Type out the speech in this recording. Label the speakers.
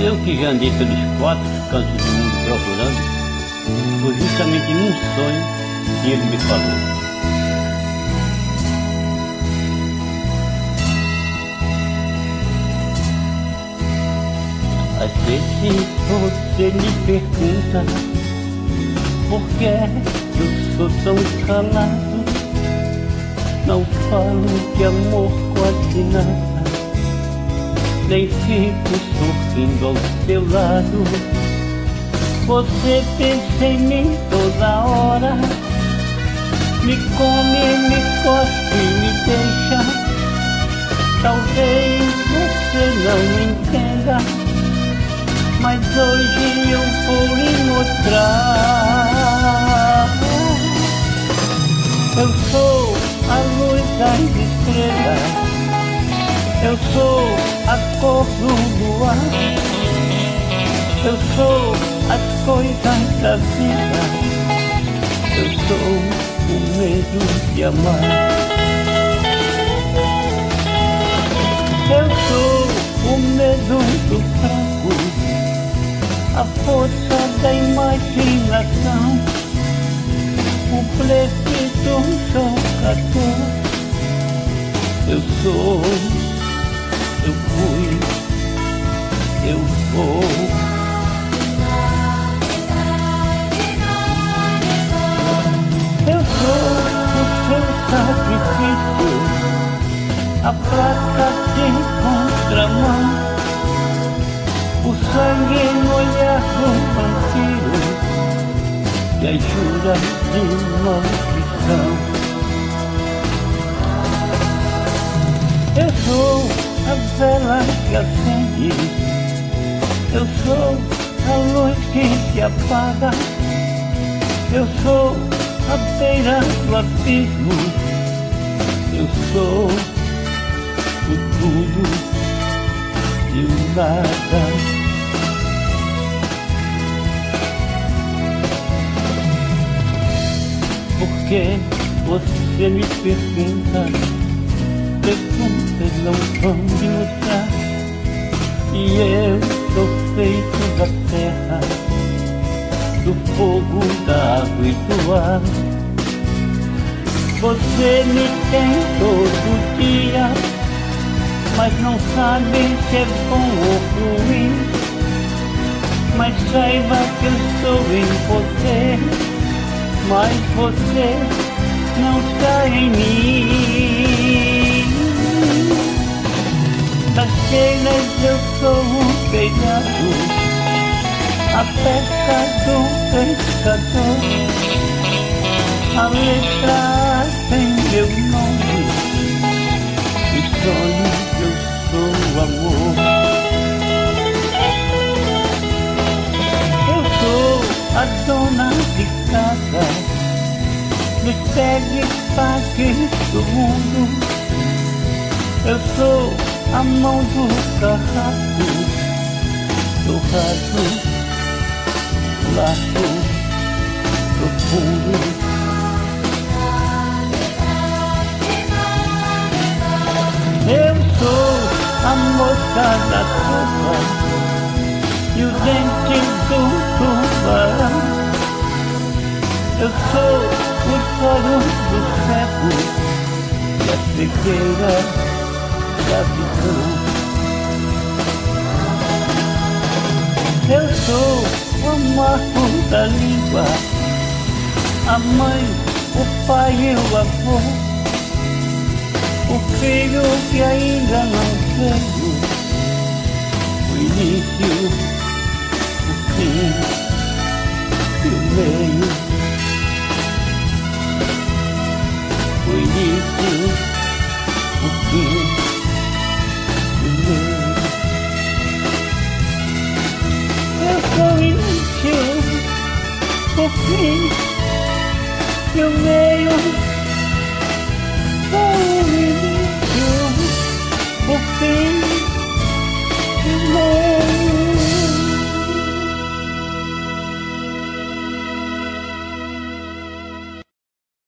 Speaker 1: Eu que já andei pelos 4 cantos do mundo procurando, foi justamente num sonho que ele me falou. Às vezes você me pergunta por que eu sou tão calado, não falo de amor quase nada, nem fico sorrindo ao seu lado. Você pensa em mim toda hora, me come, me cospe, me deixa. Talvez você não entenda, mas hoje eu vou lhe mostrar. Eu sou a luz das estrelas, eu sou a cor do luar, eu sou as coisas da vida, eu sou o medo de amar. Eu sou o medo do fraco, a força da imaginação, o blefe do jogador. Eu sou, eu fui, eu vou. Eu sou o seu sacrifício, a placa de contramão, o sangue no olhar do vampiro e as juras de maldição. Eu sou a vela que acende, eu sou a luz que se apaga, eu sou a beira do abismo, eu sou o tudo e o nada. Porque você me pergunta, perguntas não vão me mostrar. E eu sou feito da terra, do fogo, da água e do ar. Você me tem todo dia, mas não sabe se é bom ou ruim. Mas saiba que eu estou em você, mas você não está em mim. Das telhas eu sou um telhado, a pesca do pescador, a letra tem meu nome, os sonhos eu sou amor. Eu sou a dona de casa, nos pegue pagues do mundo. Eu sou a mão do carrasco, do raso, largo, profundo. Eu sou a moça da sopa e o dente do tubarão. Eu sou os olhos do cego e a cegueira da visão. Eu sou o amargo da língua, a mãe, o pai e o avô, o filho que ainda não veio, o início, o fim e o meio. O início, o fim e o meio. Eu sou o início, o fim e o meio. Sou o início, o fim